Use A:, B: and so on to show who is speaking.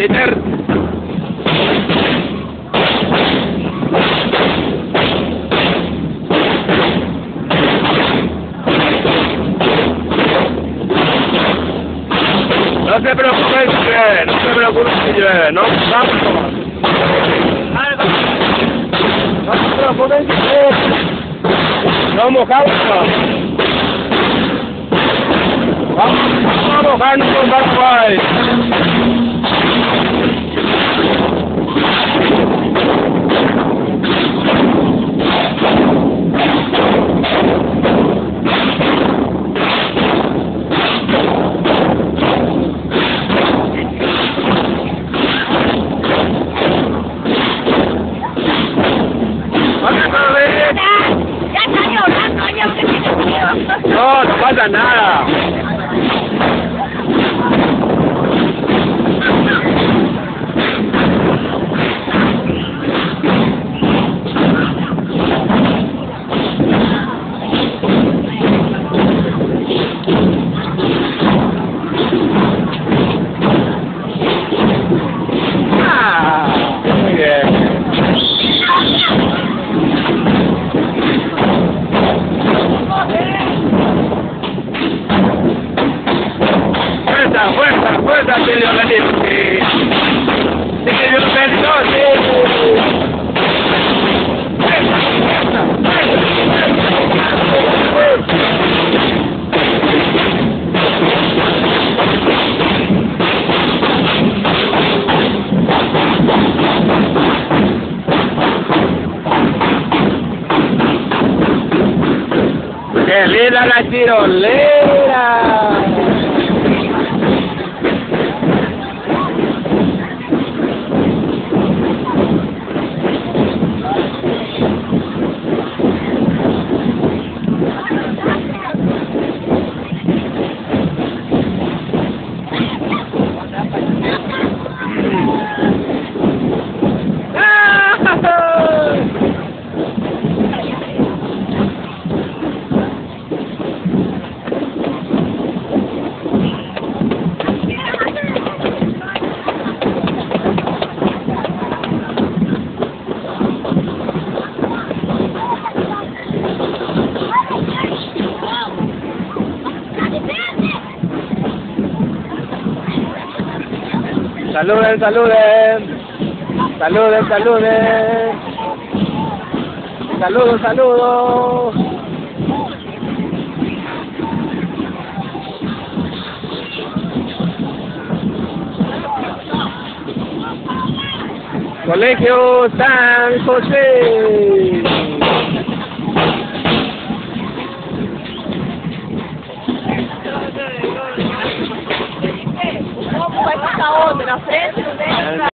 A: Peter. No se preocupe si llueve, no se preocupe si llueve, no, vamos. No se preocupe si llueve, no mojamos. Vamos a mojarnos con Paraguay. No, no pasa nada. Muy bien. Fuerza, Silvio, sí que yo pensó, ¡qué linda la tirolera! Saluden, saluden. Saluden, saluden. Saludos, saludos. Colegio San José.
B: Vai passar outra na frente, não tem?